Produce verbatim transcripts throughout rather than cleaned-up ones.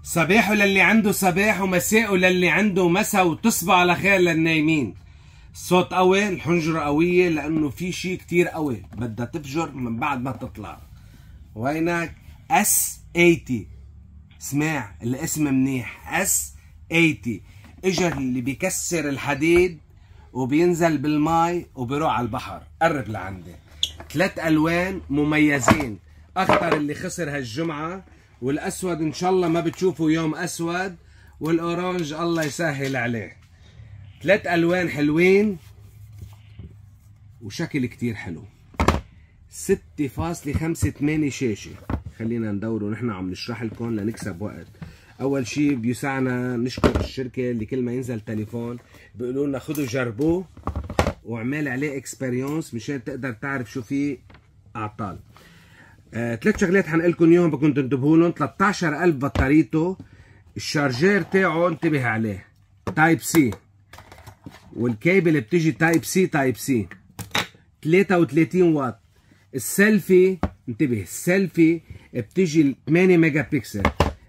صباحه للي عنده صباح ومساءه للي عنده مساء، وتصبح على خير للنايمين. الصوت قوي، الحنجرة قوية لأنه في شيء كتير قوي بدها تفجر من بعد ما تطلع. وينك؟ اس ثمانين. اسمع الاسم منيح، اس ثمانين. اجى اللي بيكسر الحديد وبينزل بالماء وبيروح على البحر. قرب لعندي. ثلاث الوان مميزين، اخضر اللي خسر هالجمعه، والاسود ان شاء الله ما بتشوفوا يوم اسود، والاورانج الله يسهل عليه. ثلاث الوان حلوين وشكل كتير حلو. ستة فاصلة خمسة ثمانية شاشه. خلينا ندوره نحن عم نشرح لكم لنكسب وقت. اول شيء بيسعنا نشكر الشركه اللي كل ما ينزل تليفون بيقولوا لنا خذوا جربوه واعمل عليه اكسبيرينس مشان تقدر تعرف شو فيه اعطال. آه، ثلاث شغلات حنقلكم اياهم بدكم تنتبهوا لهم. ثلاثة عشر ألف بطاريته، الشارجير تاعه انتبه عليه تايب سي، والكيبل بتيجي تايب سي تايب سي، ثلاثة وثلاثين واط. السيلفي انتبه، السيلفي بتيجي ثمانية ميجا بكسل،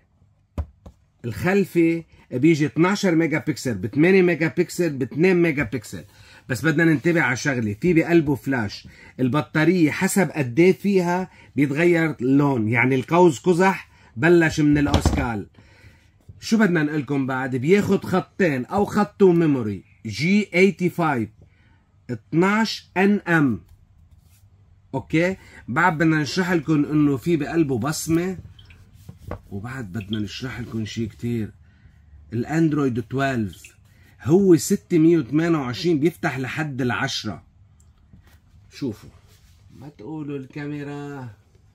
الخلفي بيجي اثنعش ميجا بكسل ب ثمانية ميجا بكسل ب اثنين ميجا بكسل. بس بدنا ننتبه على شغله، في بقلبه فلاش. البطاريه حسب قد ايه فيها بيتغير اللون، يعني القوس قزح بلش من الاوسكال. شو بدنا نقلكم بعد؟ بياخد خطين او خط وميموري جي خمسة وثمانين اثنعش ان ام. اوكي، بعد بدنا نشرح لكم انه في بقلبه بصمه، وبعد بدنا نشرح لكم شيء كتير. الاندرويد اثنا عشر هو ستمية وثمانية وعشرين بيفتح لحد العشرة. شوفوا، ما تقولوا الكاميرا،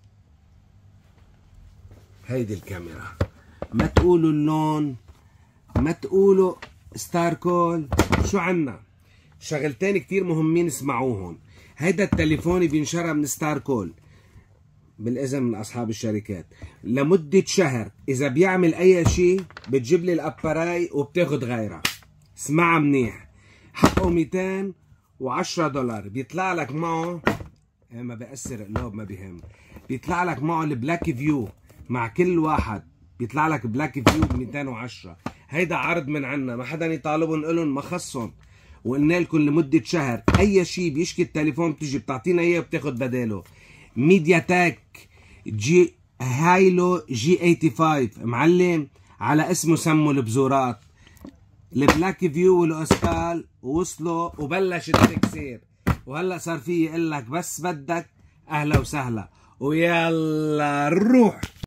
هيدي الكاميرا، ما تقولوا اللون، ما تقولوا ستار كول. شو عنا؟ شغلتين كتير مهمين اسمعوهم. هيدا التليفون بينشرى من ستار كول بالاذن من اصحاب الشركات لمده شهر. اذا بيعمل اي شيء بتجيب لي الاباراي وبتاخد غيرها. اسمعها منيح، حقه مئتين وعشرة دولار. بيطلع لك معه، ما بيأثر قلوب ما بيهم، بيطلع لك معه البلاك فيو. مع كل واحد بيطلع لك بلاك فيو ب مئتين وعشرة. هيدا عرض من عنا، ما حدا يطالبهم، لهم ما خصهم. وقلنا لكم لمده شهر اي شيء بيشكي التليفون بتيجي بتعطينا اياه وبتاخد بداله. ميديا تك جي هايلو جي ثمانية وثمانين معلم، على اسمه سموا البزورات. البلاك فيو والاوسكال وصلوا وبلش التكسير، وهلا صار في يقول لك بس بدك اهلا وسهلا ويلا نروح.